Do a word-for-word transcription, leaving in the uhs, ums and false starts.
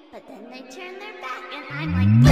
But then they turn their back and I'm like